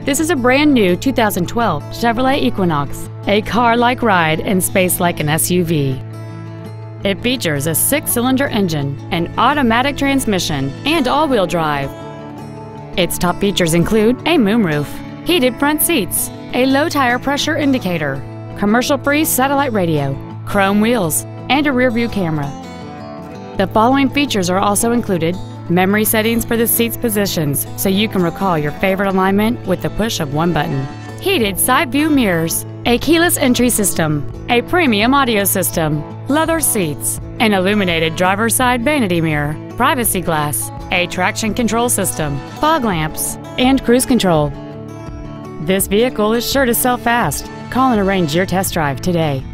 This is a brand new 2012 Chevrolet Equinox, a car-like ride and space like an SUV. It features a 6-cylinder engine, an automatic transmission, and all-wheel drive. Its top features include a moonroof, heated front seats, a low tire pressure indicator, commercial-free satellite radio, chrome wheels, and a rear-view camera. The following features are also included: memory settings for the seat's positions so you can recall your favorite alignment with the push of one button, heated side view mirrors, a keyless entry system, a premium audio system, leather seats, an illuminated driver's side vanity mirror, privacy glass, a traction control system, fog lamps, and cruise control. This vehicle is sure to sell fast. Call and arrange your test drive today.